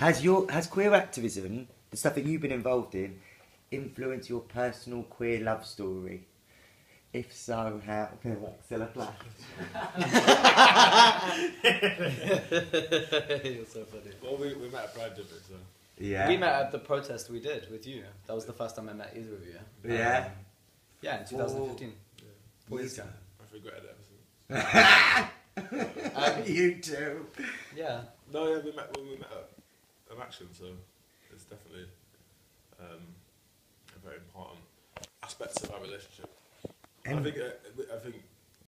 Has queer activism, the stuff that you've been involved in, influenced your personal queer love story? If so, how? Still a plan. You're so funny. Well, we met at Pride, didn't we? So. Yeah. We met at the protest we did with you. That was the first time I met either of you. Yeah. Yeah, in 2015. Yeah. 4 years ago. I've regretted it ever since. You too. Yeah. No, yeah, we met at an action, so it's definitely a very important aspect of our relationship. I think